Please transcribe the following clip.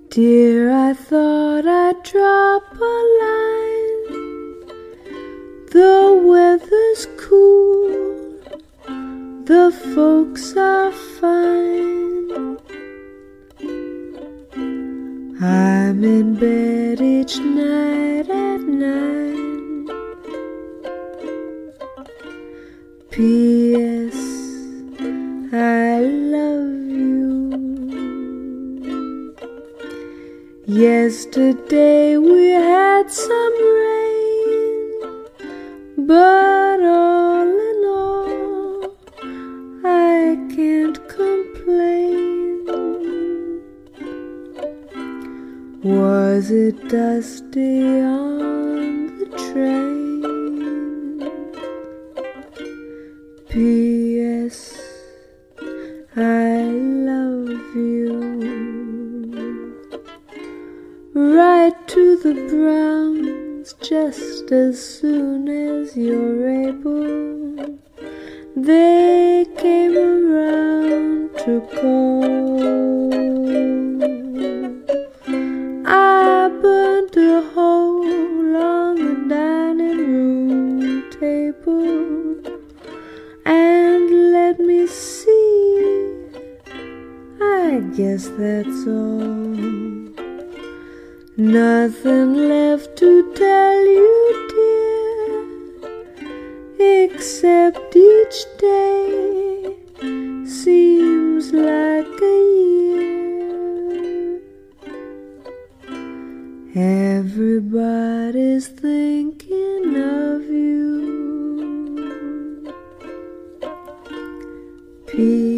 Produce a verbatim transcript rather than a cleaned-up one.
Dear, I thought I'd drop a line. The weather's cool, the folks are fine. I'm in bed each night at nine. P S I love you. Yesterday we had some rain, but all in all, I can't complain. Was it dusty on the train? P S I love you. Write to the Browns just as soon as you're able. They came around to call. I burnt a hole on the dining room table, and let me see, I guess that's all. Nothing left to tell you, dear, except each day seems like a year. Everybody's thinking of you. P